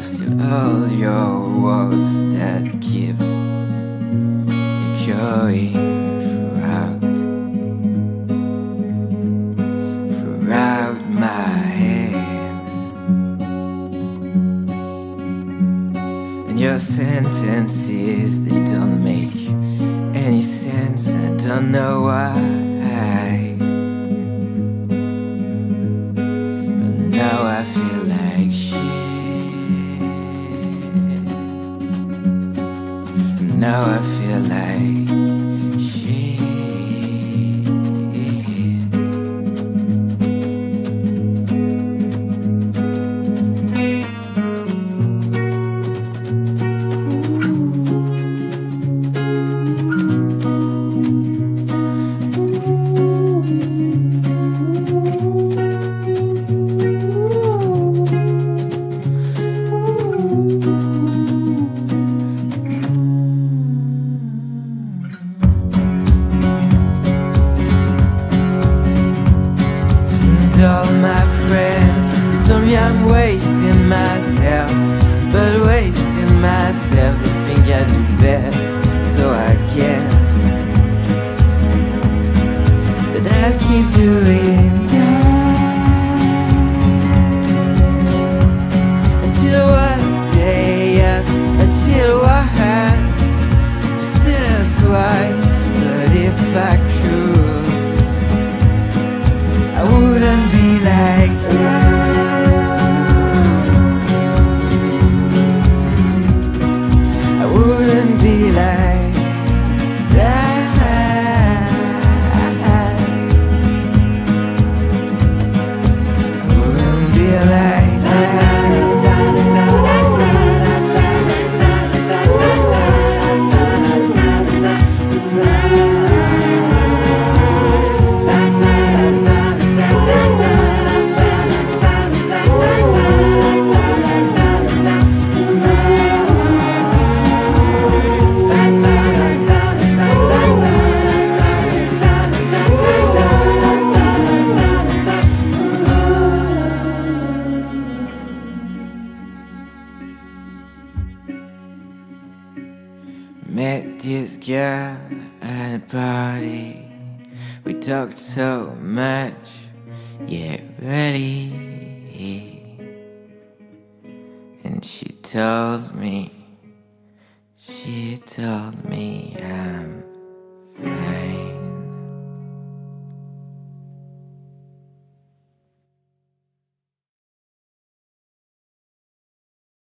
still all your words that keep echoing throughout my head. And your sentences, they don't make any sense. I don't know why. Now I feel like shit. Now I feel like shit. All my friends, they tell me I'm wasting myself, but wasting myself, they think I do best. So I guess that I'll keep doing that until one day ask, until what? Just this why. But if I could, I wouldn't be like that. I wouldn't be like that. I wouldn't be like that. Met this girl at a party. We talked so much, yeah, really. And she told me I'm